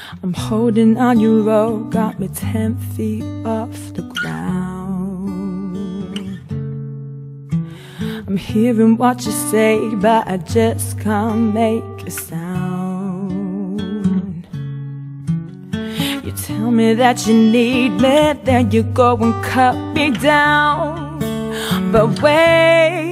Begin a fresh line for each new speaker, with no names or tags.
I'm holding on your rope, got me 10 feet off the ground. I'm hearing what you say, but I just can't make a sound. You tell me that you need me, then you go and cut me down. But wait,